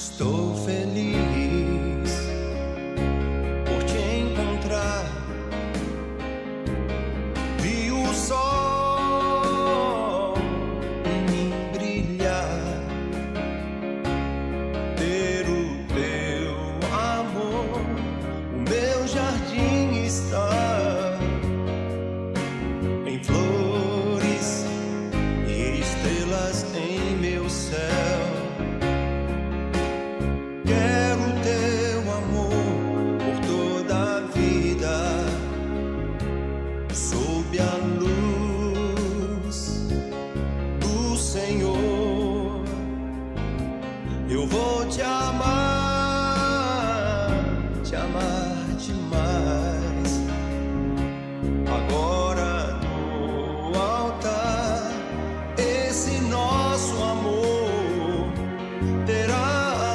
Estou feliz por te encontrar. Vi o sol em mim brilhar, ter o teu amor, o meu jardim está em flores e estrelas em meu céu. Quero teu amor por toda a vida, sob a luz do Senhor. Eu vou te amar demais. Agora no altar, esse nosso amor terá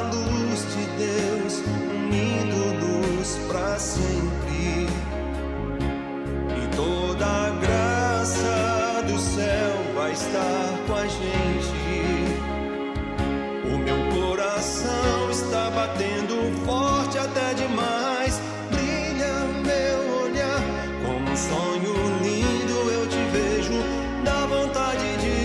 unindo-nos pra sempre, e toda a graça do céu vai estar com a gente. O meu coração está batendo forte até demais. Brilha meu olhar como um sonho lindo, eu te vejo, dá vontade de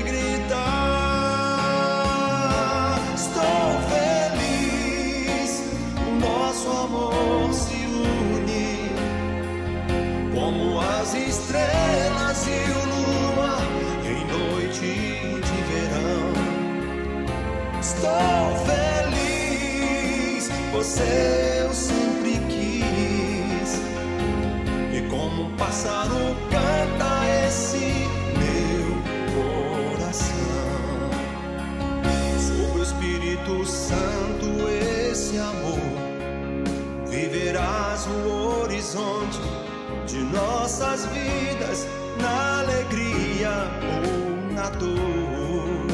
gritar. Estou feliz, nosso amor se une como as estrelas e o luar em noite de verão. Estou feliz, você eu sempre quis, e como um pássaro canta esse meu coração. Sobre o Espírito Santo esse amor viverás no horizonte de nossas vidas, na alegria ou na dor.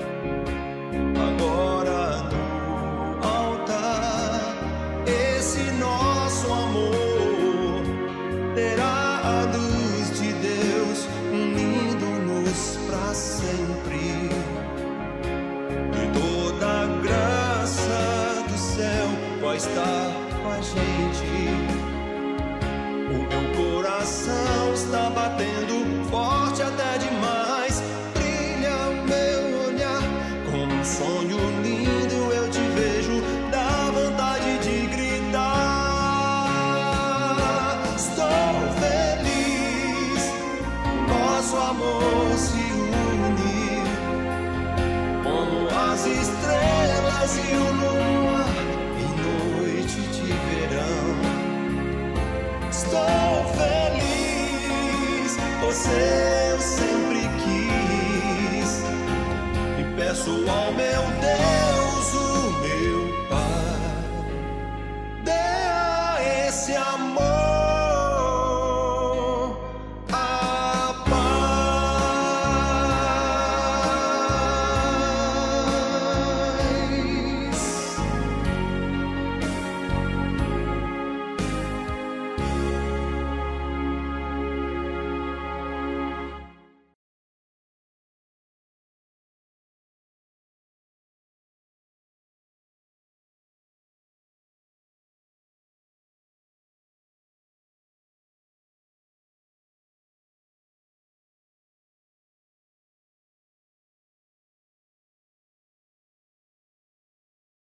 Agora no altar, esse nosso amor terá a luz de Deus unindo-nos pra sempre, e toda a graça do céu vai estar com a gente. O meu coração está batendo forte até demais. Brilha o meu olhar como um sonho lindo, eu te vejo, dá vontade de gritar. Estou feliz, nosso amor se une como as estrelas e o luar em noite de verão. Estou feliz, você eu sempre quis, e peço ao meu Deus